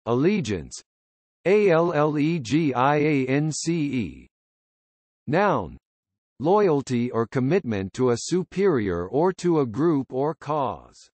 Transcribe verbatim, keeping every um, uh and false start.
allegiance, allegiance. Noun, loyalty or commitment to a superior or to a group or cause.